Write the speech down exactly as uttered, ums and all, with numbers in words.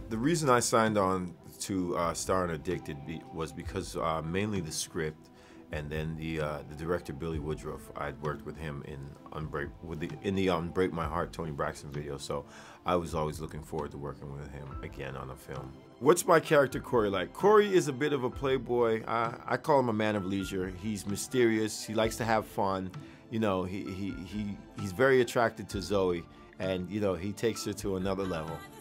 The reason I signed on to uh, star in Addicted be was because uh, mainly the script, and then the uh, the director Bille Woodruff. I'd worked with him in Unbreak with the in the Unbreak My Heart Tony Braxton video, so I was always looking forward to working with him again on a film. What's my character Corey like? Corey is a bit of a playboy. I, I call him a man of leisure. He's mysterious. He likes to have fun. You know, he he he he's very attracted to Zoe, and you know he takes her to another level.